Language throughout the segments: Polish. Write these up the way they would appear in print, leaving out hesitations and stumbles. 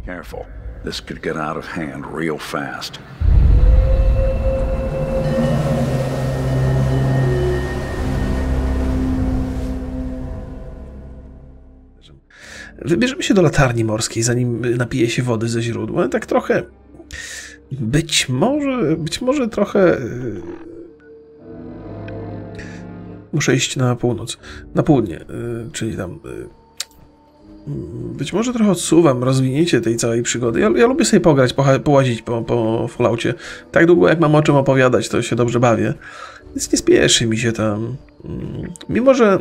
Careful. This could get out of hand real fast. Wybierzemy się do latarni morskiej, zanim napije się wody ze źródła. Tak trochę... Być może trochę... Muszę iść na północ. Na południe, czyli tam... Być może trochę odsuwam rozwinięcie tej całej przygody. Ja lubię sobie pograć, połazić po Falloutie. Tak długo jak mam o czym opowiadać, to się dobrze bawię. Więc nie spieszy mi się tam. Mimo że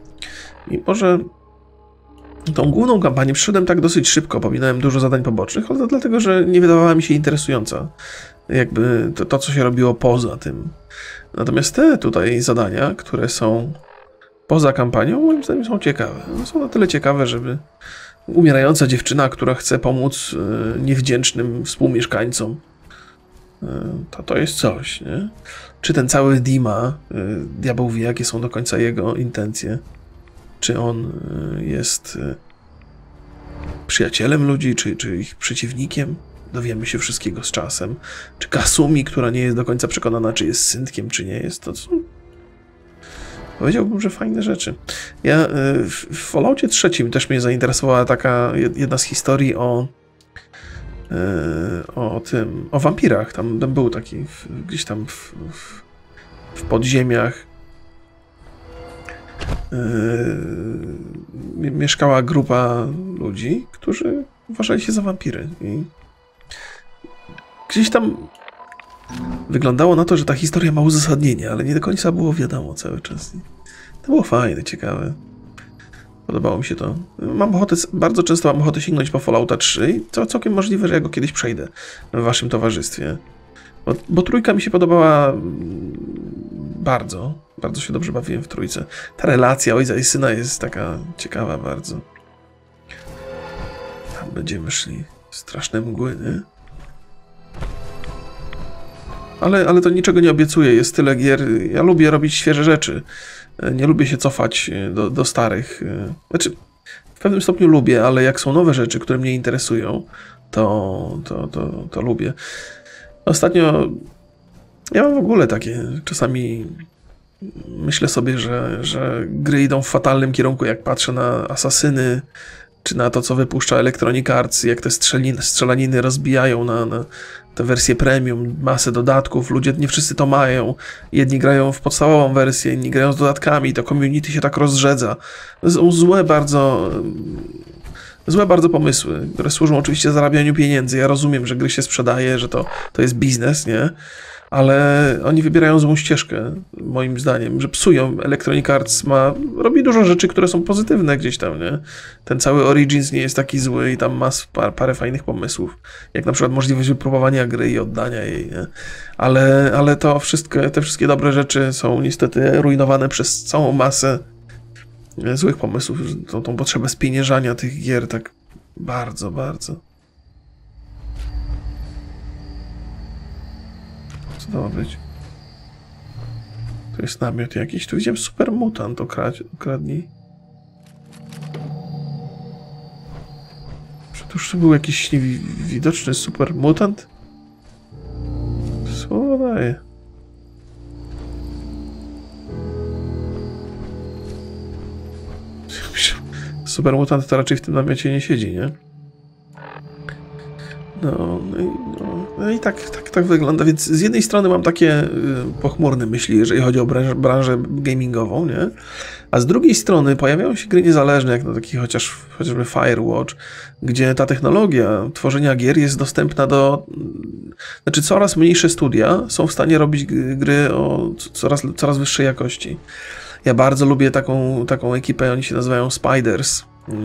tą główną kampanię przyszedłem tak dosyć szybko, pominąłem dużo zadań pobocznych, ale to dlatego, że nie wydawała mi się interesująca. Jakby to co się robiło poza tym. Natomiast te tutaj zadania, które są poza kampanią, moim zdaniem są ciekawe. Są na tyle ciekawe, żeby umierająca dziewczyna, która chce pomóc niewdzięcznym współmieszkańcom, to jest coś, nie? Czy ten cały Dima, diabeł wie, jakie są do końca jego intencje. Czy on jest przyjacielem ludzi, czy ich przeciwnikiem? Dowiemy się wszystkiego z czasem. Czy Kasumi, która nie jest do końca przekonana, czy jest synkiem, czy nie jest, to są... Powiedziałbym, że fajne rzeczy. Ja w Falloutie 3 też mnie zainteresowała taka jedna z historii o wampirach. Tam był taki gdzieś tam w podziemiach mieszkała grupa ludzi, którzy uważali się za wampiry. I gdzieś tam wyglądało na to, że ta historia ma uzasadnienie, ale nie do końca było wiadomo cały czas. To było fajne, ciekawe. Podobało mi się to. Bardzo często mam ochotę sięgnąć po Fallouta 3 i to całkiem możliwe, że ja go kiedyś przejdę w waszym towarzystwie. Bo trójka mi się podobała bardzo. Bardzo się dobrze bawiłem w trójce. Ta relacja ojca i syna jest taka ciekawa bardzo. Tam będziemy szli. Straszne mgły, nie? Ale to niczego nie obiecuje. Jest tyle gier. Ja lubię robić świeże rzeczy. Nie lubię się cofać do starych. Znaczy, w pewnym stopniu lubię, ale jak są nowe rzeczy, które mnie interesują, to lubię. Ostatnio ja mam w ogóle takie, czasami myślę sobie, że gry idą w fatalnym kierunku, jak patrzę na Asasyny, czy na to, co wypuszcza Electronic Arts, jak te strzelaniny rozbijają na te wersje premium, masę dodatków, ludzie nie wszyscy to mają, jedni grają w podstawową wersję, inni grają z dodatkami, to community się tak rozrzedza. To są złe bardzo pomysły, które służą oczywiście zarabianiu pieniędzy. Ja rozumiem, że gry się sprzedaje, że to jest biznes, nie? Ale oni wybierają złą ścieżkę, moim zdaniem, że psują. Electronic Arts robi dużo rzeczy, które są pozytywne gdzieś tam, nie? Ten cały Origins nie jest taki zły i tam ma parę fajnych pomysłów. Jak na przykład możliwość wypróbowania gry i oddania jej, nie? Ale te wszystkie dobre rzeczy są niestety rujnowane przez całą masę złych pomysłów, tą potrzebę spieniężania tych gier tak bardzo, bardzo. Co to ma być? To jest namiot jakiś. Tu widziałem super mutant, ukradnij. Czy to już był jakiś widoczny super mutant? Co daje? Super mutant to raczej w tym namiocie nie siedzi, nie? No i tak wygląda, więc z jednej strony mam takie pochmurne myśli, jeżeli chodzi o branżę gamingową, nie? A z drugiej strony pojawiają się gry niezależne, jak taki chociażby Firewatch, gdzie ta technologia tworzenia gier jest dostępna Znaczy coraz mniejsze studia są w stanie robić gry o coraz wyższej jakości. Ja bardzo lubię taką ekipę, oni się nazywają Spiders.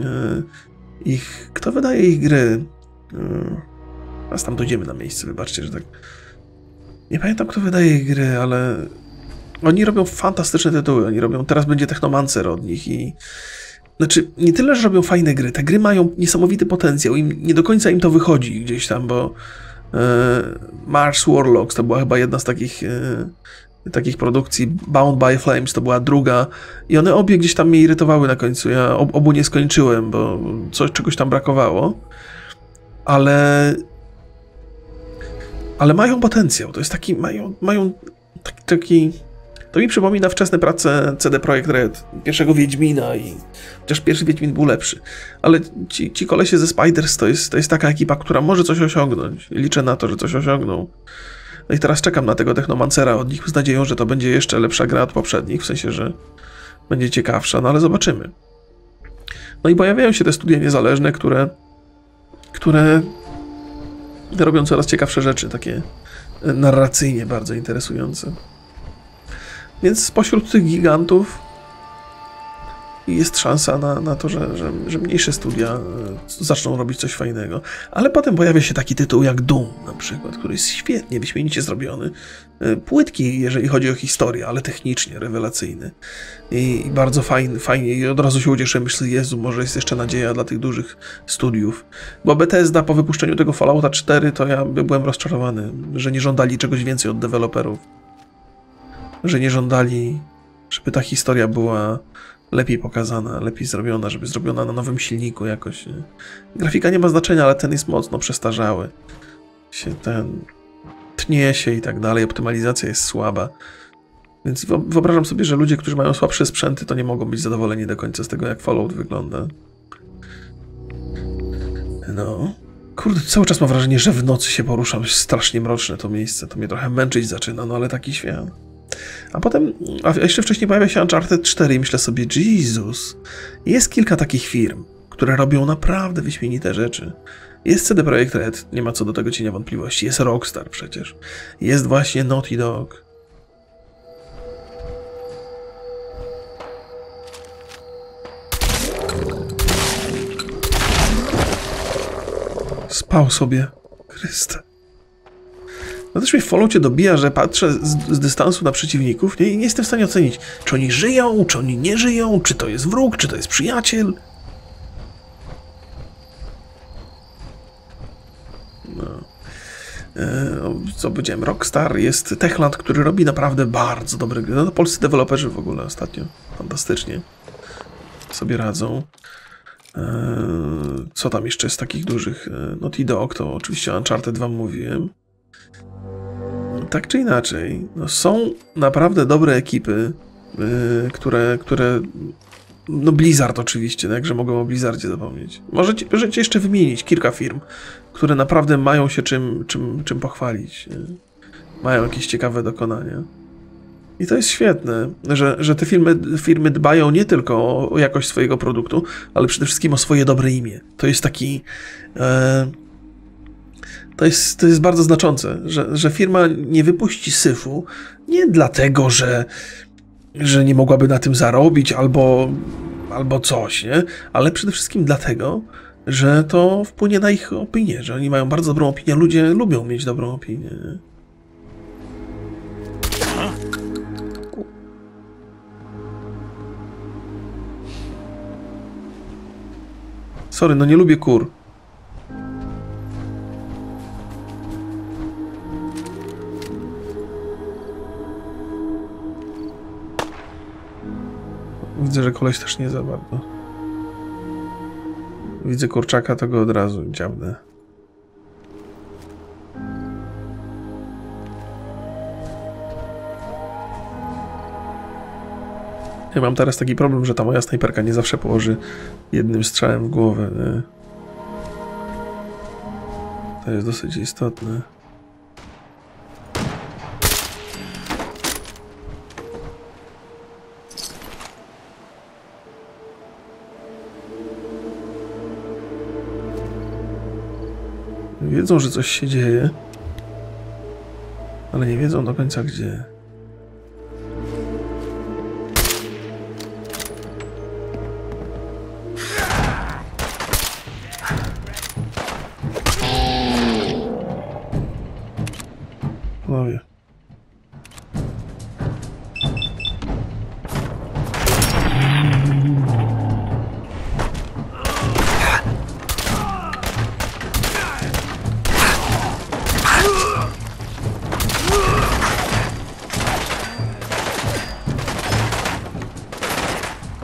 Kto wydaje ich gry? Teraz tam dojdziemy na miejsce, wybaczcie, że tak... Nie pamiętam, kto wydaje ich gry, ale... Oni robią fantastyczne tytuły, teraz będzie Technomancer od nich i... Znaczy, nie tyle, że robią fajne gry, te gry mają niesamowity potencjał i nie do końca im to wychodzi gdzieś tam, bo... Mars Warlocks to była chyba jedna z takich produkcji, Bound by Flames to była druga i one obie gdzieś tam mnie irytowały na końcu, ja obu nie skończyłem, bo czegoś tam brakowało. ale mają potencjał. To jest taki, mają taki to mi przypomina wczesne prace CD Projekt Red, pierwszego Wiedźmina i chociaż pierwszy Wiedźmin był lepszy. Ale ci kolesie ze Spiders to jest taka ekipa, która może coś osiągnąć. Liczę na to, że coś osiągną. No i teraz czekam na tego Technomancera od nich z nadzieją, że to będzie jeszcze lepsza gra od poprzednich, w sensie, że będzie ciekawsza, no ale zobaczymy. No i pojawiają się te studia niezależne, które robią coraz ciekawsze rzeczy, takie narracyjnie bardzo interesujące. Więc spośród tych gigantów jest szansa na to, że mniejsze studia zaczną robić coś fajnego. Ale potem pojawia się taki tytuł jak Doom na przykład, który jest świetnie, wyśmienicie zrobiony. Płytki, jeżeli chodzi o historię, ale technicznie rewelacyjny. I bardzo fajnie. I od razu się ucieszę, myślę, Jezu, może jest jeszcze nadzieja dla tych dużych studiów. Bo Bethesda po wypuszczeniu tego Fallouta 4 to ja byłem rozczarowany, że nie żądali czegoś więcej od deweloperów. Że nie żądali, żeby ta historia była lepiej pokazana, lepiej zrobiona, żeby zrobiona na nowym silniku jakoś. Grafika nie ma znaczenia, ale ten jest mocno przestarzały. Tnie się i tak dalej, optymalizacja jest słaba. Więc wyobrażam sobie, że ludzie, którzy mają słabsze sprzęty, to nie mogą być zadowoleni do końca z tego, jak Fallout wygląda. No. Kurde, cały czas mam wrażenie, że w nocy się poruszam. Strasznie mroczne to miejsce. To mnie trochę męczyć zaczyna, no ale taki świat. A jeszcze wcześniej pojawia się Uncharted 4 i myślę sobie, Jezus, jest kilka takich firm, które robią naprawdę wyśmienite rzeczy. Jest CD Projekt Red, nie ma co do tego cienia wątpliwości. Jest Rockstar przecież. Jest właśnie Naughty Dog. Spał sobie. Chryste. No też mnie w Falloutie dobija, że patrzę z dystansu na przeciwników, nie? I nie jestem w stanie ocenić, czy oni żyją, czy oni nie żyją, czy to jest wróg, czy to jest przyjaciel. No. Co powiedziałem, Rockstar, jest Techland, który robi naprawdę bardzo dobre gry. No, polscy deweloperzy w ogóle ostatnio fantastycznie sobie radzą. Co tam jeszcze z takich dużych? Naughty Dog, to oczywiście Uncharted wam mówiłem. Tak czy inaczej, no są naprawdę dobre ekipy, które no Blizzard oczywiście, no jakże mogą o Blizzardzie zapomnieć. Możecie jeszcze wymienić kilka firm, które naprawdę mają się czym pochwalić. Mają jakieś ciekawe dokonania. I to jest świetne, że te firmy dbają nie tylko o jakość swojego produktu, ale przede wszystkim o swoje dobre imię. To jest taki... To jest bardzo znaczące, że firma nie wypuści syfu nie dlatego, że nie mogłaby na tym zarobić albo coś, nie? Ale przede wszystkim dlatego, że to wpłynie na ich opinię, że oni mają bardzo dobrą opinię, ludzie lubią mieć dobrą opinię. Nie? Sorry, no nie lubię kur. Widzę, że koleś też nie za bardzo. Widzę kurczaka, to go od razu dziabnę. Ja mam teraz taki problem, że ta moja snajperka nie zawsze położy jednym strzałem w głowę. Nie? To jest dosyć istotne. Wiedzą, że coś się dzieje, ale nie wiedzą do końca gdzie. Panowie.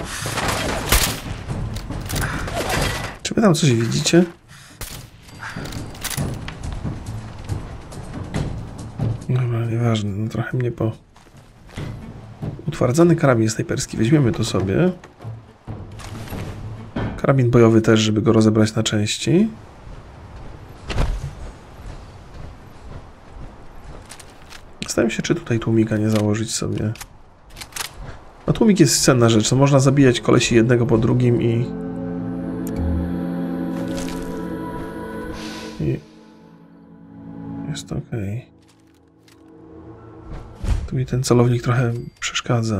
Czy wy tam coś widzicie? Dobra, nieważne, no trochę mnie po... Utwardzany karabin snajperski, weźmiemy to sobie. Karabin bojowy też, żeby go rozebrać na części. Zastanawiam się, czy tutaj tłumika nie założyć sobie. No tłumik jest cenna rzecz, to można zabijać kolesi jednego po drugim i jest okej. Tu mi ten celownik trochę przeszkadza.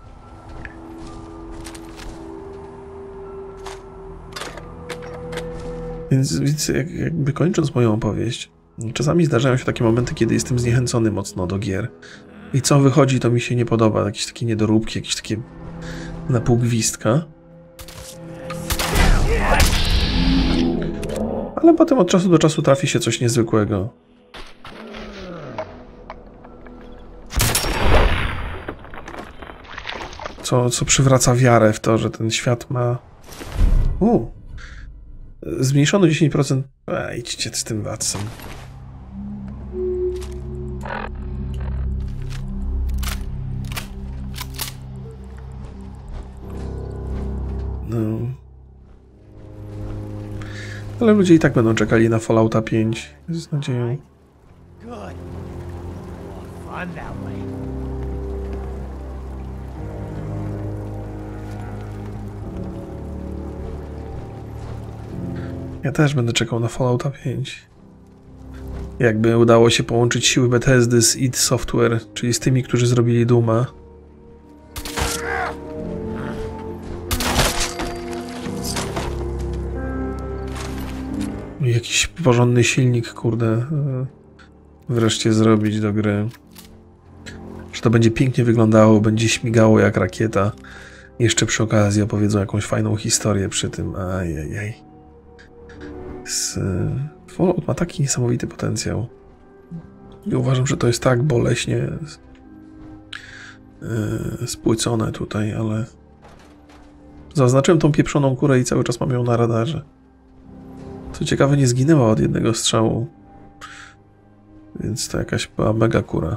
Więc jakby kończąc moją opowieść, czasami zdarzają się takie momenty, kiedy jestem zniechęcony mocno do gier. I co wychodzi, to mi się nie podoba. Jakieś takie niedoróbki, jakieś takie na pół gwizdka. Ale potem od czasu do czasu trafi się coś niezwykłego. Co przywraca wiarę w to, że ten świat ma... Zmniejszono 10%... idźcie z tym Watsem. No. Ale ludzie i tak będą czekali na Fallouta 5 z nadzieją. Ja też będę czekał na Fallouta 5. Jakby udało się połączyć siły Bethesdy z id Software, czyli z tymi, którzy zrobili Dooma. Jakiś porządny silnik, kurde, wreszcie zrobić do gry. Że to będzie pięknie wyglądało, będzie śmigało jak rakieta. Jeszcze przy okazji opowiedzą jakąś fajną historię przy tym. Ajajaj. Fallout ma taki niesamowity potencjał. I uważam, że to jest tak boleśnie spłycone tutaj, ale zaznaczyłem tą pieprzoną kurę i cały czas mam ją na radarze. Co ciekawe, nie zginęła od jednego strzału. Więc to jakaś była mega kura.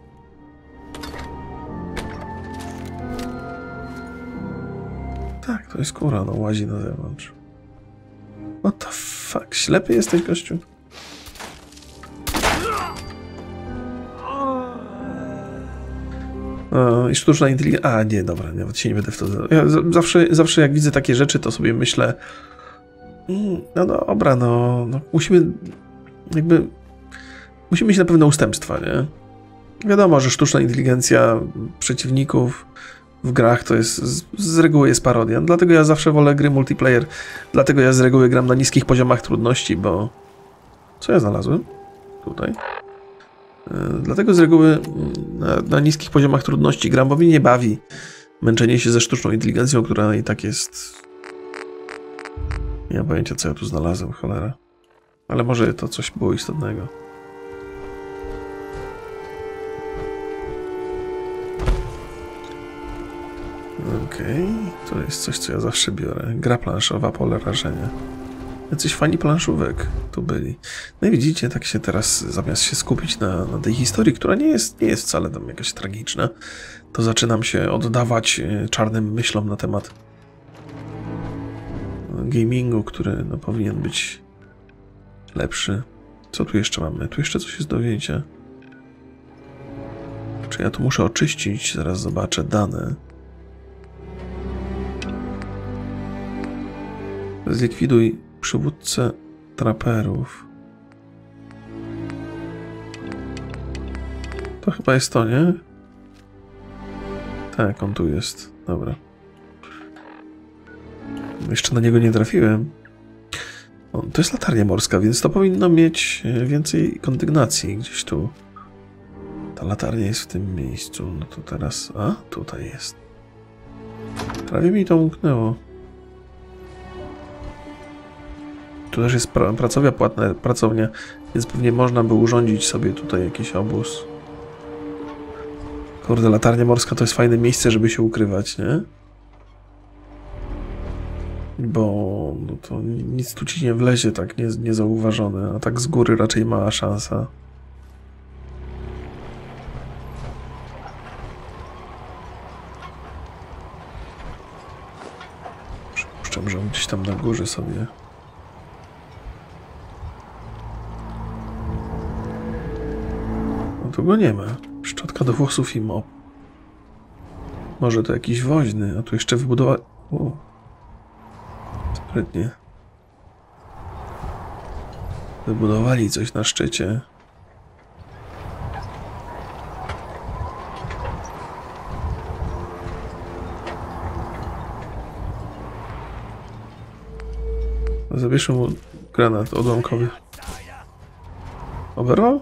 Tak, to jest kura, no łazi na zewnątrz. What the fuck? Ślepy jesteś, gościu? I sztuczna inteligencja... nie, dobra, nawet się nie będę w to... Ja zawsze jak widzę takie rzeczy, to sobie myślę... No dobra, no musimy... Jakby... Musimy mieć na pewno ustępstwa, nie? Wiadomo, że sztuczna inteligencja przeciwników w grach to jest... Z reguły jest parodia. Dlatego ja zawsze wolę gry multiplayer. Dlatego ja z reguły gram na niskich poziomach trudności, bo... Co ja znalazłem? Tutaj. Dlatego z reguły na niskich poziomach trudności gram, bo mnie nie bawi męczenie się ze sztuczną inteligencją, która i tak jest... Nie mam pojęcia, co ja tu znalazłem, cholera. Ale może to coś było istotnego. Okej, to jest coś, co ja zawsze biorę. Gra planszowa, pole rażenia. Jacyś fani planszówek tu byli. No i widzicie, tak się teraz, zamiast się skupić na tej historii, która nie jest wcale tam jakaś tragiczna, to zaczynam się oddawać czarnym myślom na temat gamingu, który no, powinien być lepszy. Co tu jeszcze mamy? Tu jeszcze coś jest do wzięcia. Czy ja tu muszę oczyścić? Zaraz zobaczę dane. Zlikwiduj przywódcę traperów. To chyba jest to, nie? Tak, on tu jest. Dobra. Jeszcze na niego nie trafiłem. To jest latarnia morska, więc to powinno mieć więcej kondygnacji gdzieś tu. Ta latarnia jest w tym miejscu. No to teraz... tutaj jest. Prawie mi to umknęło. Tu też jest pracownia, więc pewnie można by urządzić sobie tutaj jakiś obóz. Kurde, latarnia morska to jest fajne miejsce, żeby się ukrywać, nie? Bo no to nic tu ci nie wlezie tak niezauważone, a tak z góry raczej mała szansa. Gdzieś tam na górze sobie. No tu go nie ma. Szczotka do włosów i mop. Może to jakiś woźny, a tu jeszcze wybudowa... Sprytnie. Wybudowali coś na szczycie. Zabierzmy mu granat odłamkowy. Oberwał?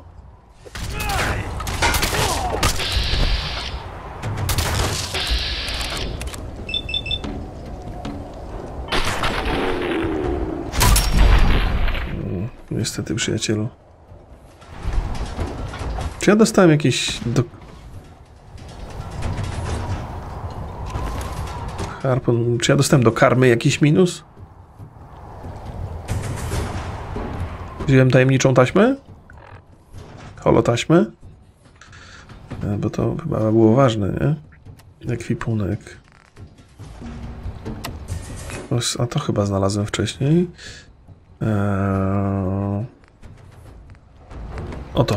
Niestety, przyjacielu. Czy ja dostałem jakieś... Harpun... Czy ja dostałem do karmy jakiś minus? Wziąłem tajemniczą taśmę? Holotaśmę? Bo to chyba było ważne, nie? Ekwipunek. A to chyba znalazłem wcześniej. Oto.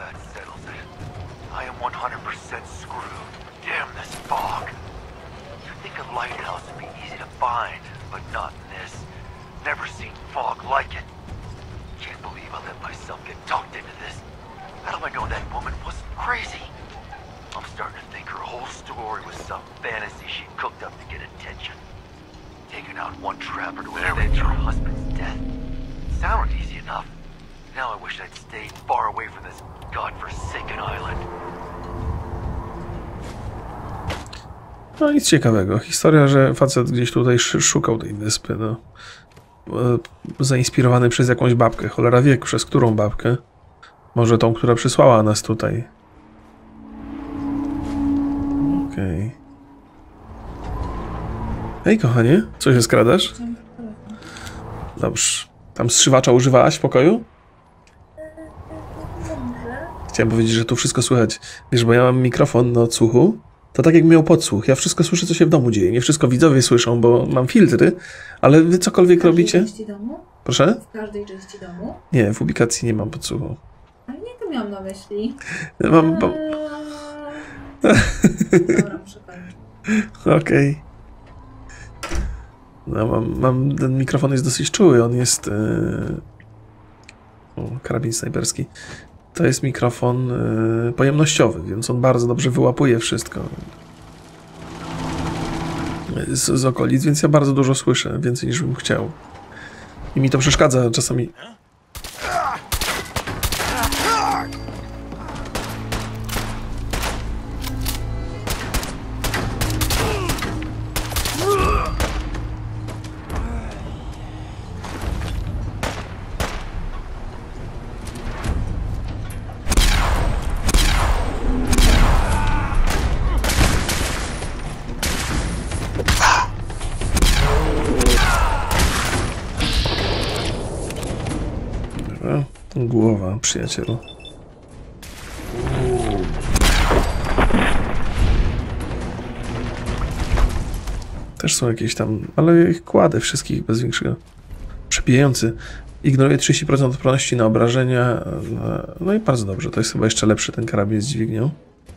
No nic ciekawego. Historia, że facet gdzieś tutaj szukał tej wyspy, no. Zainspirowany przez jakąś babkę. Cholera wie, przez którą babkę. Może tą, która przysłała nas tutaj. Okej. Hej, kochanie. Co się skradasz? Dobrze. Tam zszywacza używałaś w pokoju? Chciałem powiedzieć, że tu wszystko słychać. Wiesz, bo ja mam mikrofon na odsłuchu. To tak jak miał podsłuch. Ja wszystko słyszę, co się w domu dzieje. Nie wszystko widzowie słyszą, bo mam filtry, ale wy cokolwiek robicie? W każdej części domu? Proszę? W każdej części domu? Nie, w ubikacji nie mam podsłuchu. Ale nie to miałam na myśli. Mam... Dobra, muszę kończyć. Okej. No, ten mikrofon jest dosyć czuły. On jest... karabin snajperski. To jest mikrofon pojemnościowy, więc on bardzo dobrze wyłapuje wszystko z okolic, więc ja bardzo dużo słyszę, więcej niż bym chciał. I mi to przeszkadza czasami. Głowa, przyjacielu. Też są jakieś tam, ale ich kładę wszystkich bez większego. Przebijający. Ignoruje 30% odporności na obrażenia. No i bardzo dobrze. To jest chyba jeszcze lepszy ten karabin z dźwignią.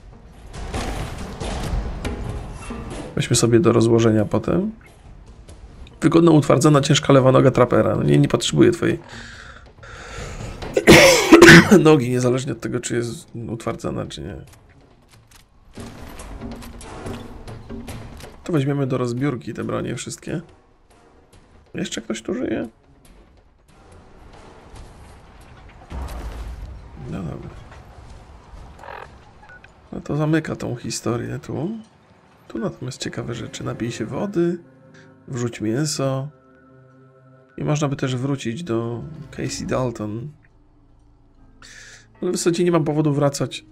Weźmy sobie do rozłożenia potem. Wygodno utwardzona ciężka lewa noga trapera. No nie potrzebuję twojej nogi, niezależnie od tego, czy jest utwardzana, czy nie. To weźmiemy do rozbiórki te bronie wszystkie. Jeszcze ktoś tu żyje? No dobra. No to zamyka tą historię tu. Tu natomiast ciekawe rzeczy. Napij się wody, wrzuć mięso. I można by też wrócić do Casey Dalton. Ale w zasadzie nie mam powodu wracać.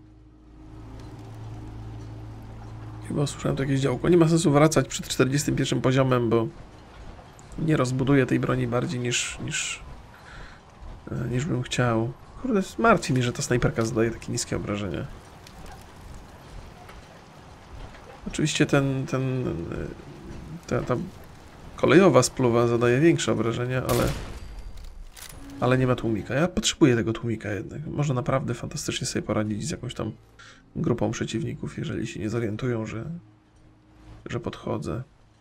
Chyba usłyszałem to jakieś działko. Nie ma sensu wracać przed 41 poziomem, bo nie rozbuduję tej broni bardziej niż bym chciał. Kurde, martwi mnie, że ta snajperka zadaje takie niskie obrażenia. Kolejowa spluwa zadaje większe obrażenia, ale nie ma tłumika. Ja potrzebuję tego tłumika jednak. Można naprawdę fantastycznie sobie poradzić z jakąś tam grupą przeciwników, jeżeli się nie zorientują, że podchodzę.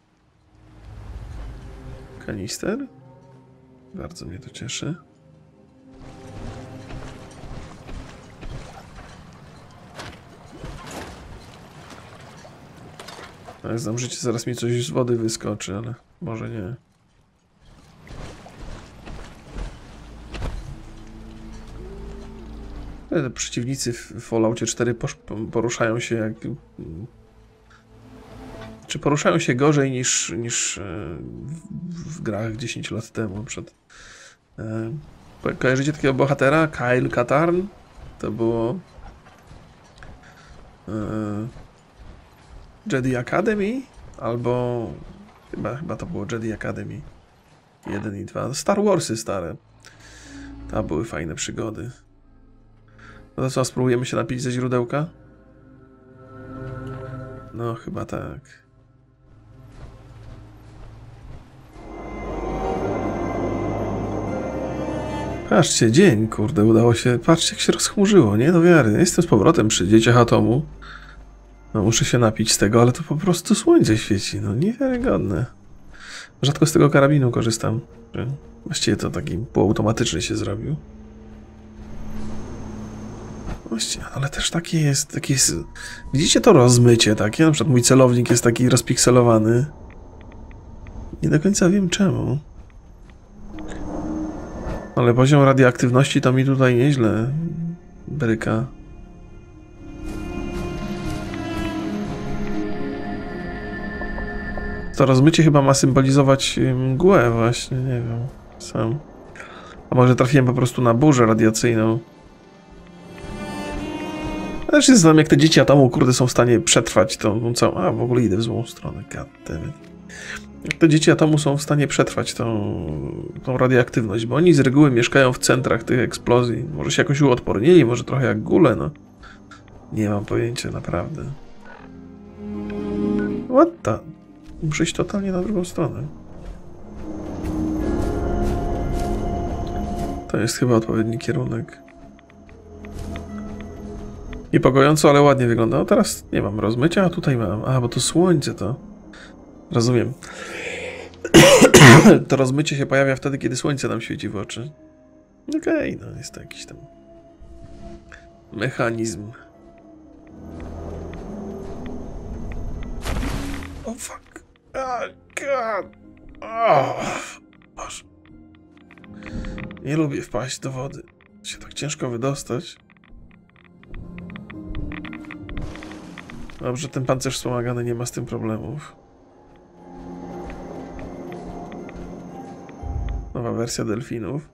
Kanister? Bardzo mnie to cieszy. Jak znam życie, zaraz mi coś z wody wyskoczy, ale może nie. Te przeciwnicy w Falloutie 4 poruszają się jak... Czy poruszają się gorzej niż w grach 10 lat temu? Kojarzycie takiego bohatera? Kyle Katarn? To było... Jedi Academy? Albo... Chyba to było Jedi Academy 1 i 2. Star Warsy stare. To były fajne przygody. No to co, spróbujemy się napić ze źródełka? No, chyba tak. Patrzcie, dzień, kurde, udało się. Patrzcie, jak się rozchmurzyło, nie do wiary. Jestem z powrotem przy dzieciach atomu. No, muszę się napić z tego, ale to po prostu słońce świeci. No, niewiarygodne. Rzadko z tego karabinu korzystam. Właściwie to taki półautomatyczny się zrobił. Właściwie, ale też takie jest... Widzicie to rozmycie takie? Na przykład mój celownik jest taki rozpikselowany. Nie do końca wiem czemu. Ale poziom radioaktywności to mi tutaj nieźle bryka. To rozmycie chyba ma symbolizować mgłę właśnie, nie wiem, sam. A może trafiłem po prostu na burzę radiacyjną. Też nie znam, jak te dzieci atomu, kurde, są w stanie przetrwać tą całą... A, w ogóle idę w złą stronę, goddammit. Jak te dzieci atomu są w stanie przetrwać tą radioaktywność, bo oni z reguły mieszkają w centrach tych eksplozji. Może się jakoś uodpornili, może trochę jak góle, no. Nie mam pojęcia, naprawdę. What the... Muszę iść totalnie na drugą stronę. To jest chyba odpowiedni kierunek. Niepokojąco, ale ładnie wygląda. No teraz nie mam rozmycia, a tutaj mam. A, bo to słońce to... Rozumiem. To rozmycie się pojawia wtedy, kiedy słońce nam świeci w oczy. Okej, no jest to jakiś tam mechanizm. Oh fuck. Oh god. Oh. Boże. Nie lubię wpaść do wody. Się tak ciężko wydostać. Dobrze, ten pancerz wspomagany nie ma z tym problemów. Nowa wersja delfinów.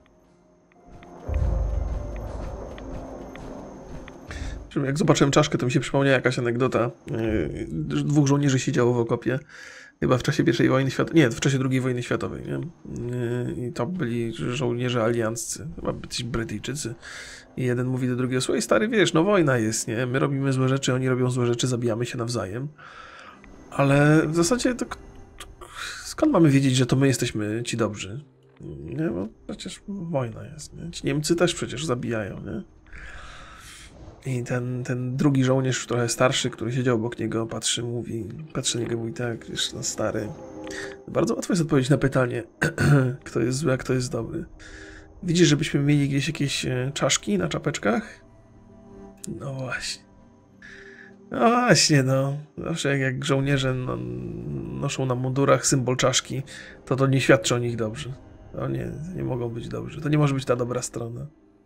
Jak zobaczyłem czaszkę, to mi się przypomniała jakaś anegdota. Dwóch żołnierzy siedziało w okopie. Chyba w czasie I wojny światowej. Nie, w czasie II wojny światowej. Nie? I to byli żołnierze alianccy. Chyba ci Brytyjczycy. I jeden mówi do drugiego: słuchaj, stary, wiesz, no wojna jest, nie? My robimy złe rzeczy, oni robią złe rzeczy, zabijamy się nawzajem. Ale w zasadzie to skąd mamy wiedzieć, że to my jesteśmy ci dobrzy? Nie, bo przecież wojna jest, nie? Ci Niemcy też przecież zabijają, nie? I ten drugi żołnierz, trochę starszy, który siedział obok niego, patrzy na niego, mówi: tak, wiesz, no stary, bardzo łatwo jest odpowiedzieć na pytanie, kto jest zły, a kto jest dobry. Widzisz, żebyśmy mieli gdzieś jakieś czaszki na czapeczkach? No właśnie. No właśnie, no. Zawsze jak żołnierze noszą na mundurach symbol czaszki, to nie świadczy o nich dobrze. To nie mogą być dobrzy. To nie może być ta dobra strona.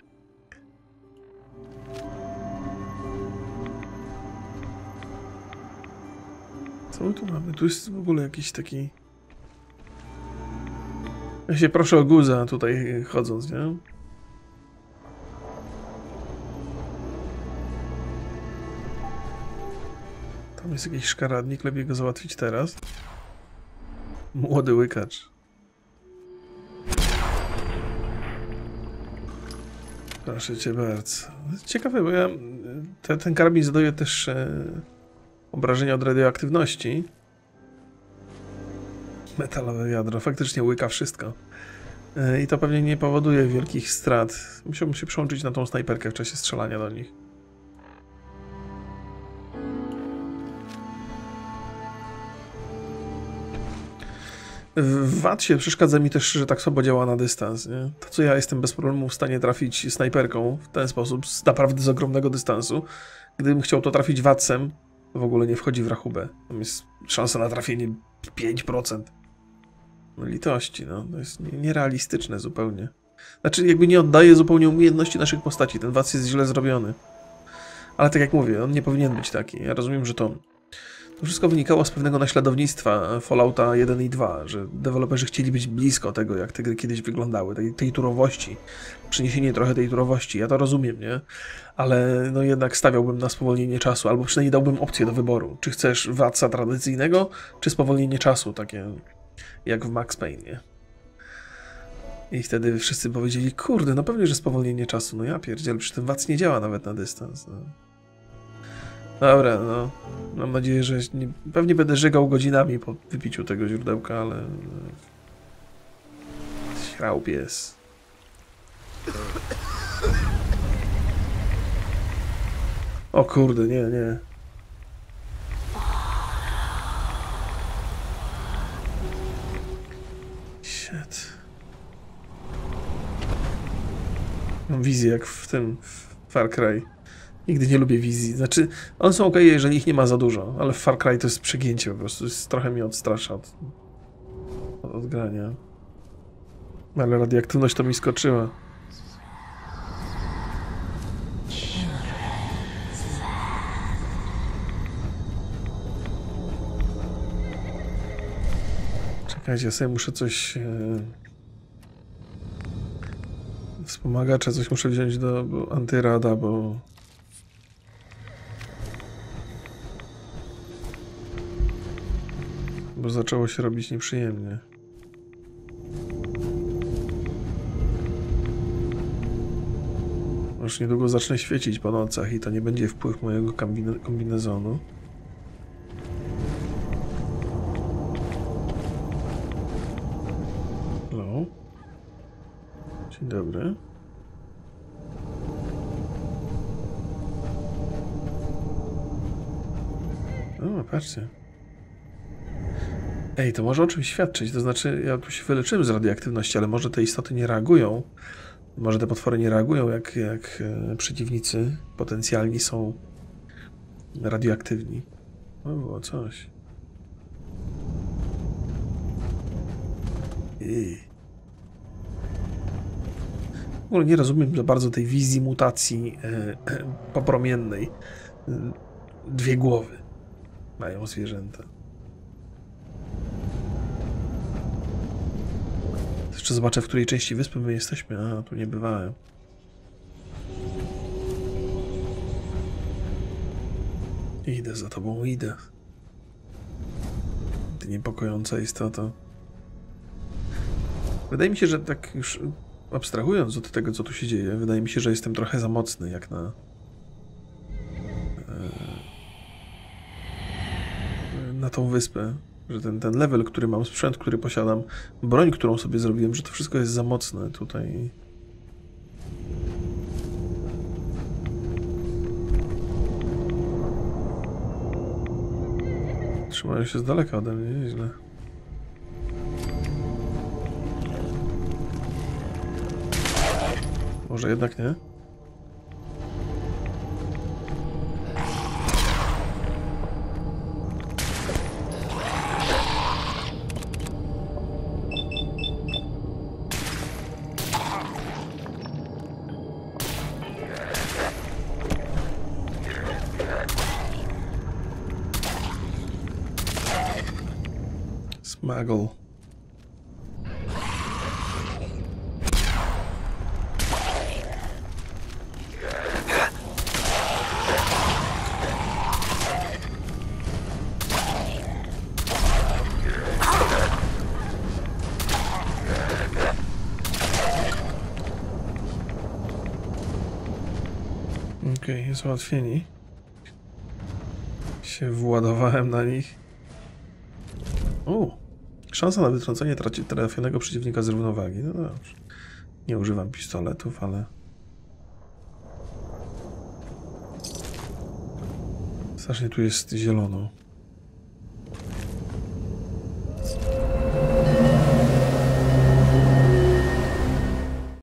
Co my tu mamy? Tu jest w ogóle jakiś taki... Ja się proszę o guza tutaj chodząc, nie? Tam jest jakiś szkaradnik, lepiej go załatwić teraz. Młody łykacz. Proszę cię bardzo. Ciekawe, bo ja... Ten karabin zadaje też obrażenia od radioaktywności. Metalowe wiadro. Faktycznie łyka wszystko. I to pewnie nie powoduje wielkich strat. Musiałbym się przełączyć na tą snajperkę w czasie strzelania do nich. W VAT-sie przeszkadza mi też, że tak słabo działa na dystans. Nie? To, co ja jestem bez problemu w stanie trafić snajperką w ten sposób, naprawdę z ogromnego dystansu, gdybym chciał to trafić VAT-sem, to w ogóle nie wchodzi w rachubę. Tam jest szansa na trafienie 5%. No litości, no. To jest nierealistyczne zupełnie. Znaczy, jakby nie oddaje zupełnie umiejętności naszych postaci. Ten VAT jest źle zrobiony. Ale tak jak mówię, on nie powinien być taki. Ja rozumiem, że to wszystko wynikało z pewnego naśladownictwa Fallouta 1 i 2, że deweloperzy chcieli być blisko tego, jak te gry kiedyś wyglądały, tej turowości, przyniesienie trochę tej turowości, ja to rozumiem, nie? Ale no jednak stawiałbym na spowolnienie czasu, albo przynajmniej dałbym opcję do wyboru, czy chcesz VAT-sa tradycyjnego, czy spowolnienie czasu, takie jak w Max Payne, nie? I wtedy wszyscy powiedzieli, kurde, no pewnie, że spowolnienie czasu, no ja pierdzielę, przecież ten VAT nie działa nawet na dystans, no. Dobra, no. Mam nadzieję, że pewnie będę żygał godzinami po wypiciu tego źródełka, ale... Śrał pies. O kurde, nie, nie. Shit. Mam wizję jak w tym Far Cry. Nigdy nie lubię wizji. Znaczy, one są ok, jeżeli ich nie ma za dużo, ale w Far Cry to jest przegięcie po prostu. Trochę mnie odstrasza od grania. Ale radioaktywność to mi skoczyła. Czekajcie, ja sobie muszę coś... Wspomagacza, coś muszę wziąć do antyrada, bo zaczęło się robić nieprzyjemnie. Już niedługo zacznę świecić po nocach i to nie będzie wpływ mojego kombinezonu. Hello. Dzień dobry. O, patrzcie. Ej, to może o czymś świadczyć, to znaczy ja tu się wyleczyłem z radioaktywności, ale może te istoty nie reagują, może te potwory nie reagują jak przeciwnicy potencjalni są radioaktywni. O, było coś. W ogóle nie rozumiem za bardzo tej wizji mutacji popromiennej. Dwie głowy mają zwierzęta. Jeszcze zobaczę, w której części wyspy my jesteśmy. A, tu nie bywałem. Idę za tobą, idę. Ty niepokojąca istota. Wydaje mi się, że tak już abstrahując od tego, co tu się dzieje, wydaje mi się, że jestem trochę za mocny, jak na tą wyspę. Że ten level, który mam, sprzęt, który posiadam, broń, którą sobie zrobiłem, że to wszystko jest za mocne tutaj. Trzymają się z daleka ode mnie, nieźle. Może jednak nie? Smuggle. Okej, jest załatwieni. Się władowałem na nich. Szansa na wytrącenie trafionego przeciwnika z równowagi. No dobrze. Nie używam pistoletów, ale... Strasznie tu jest zielono.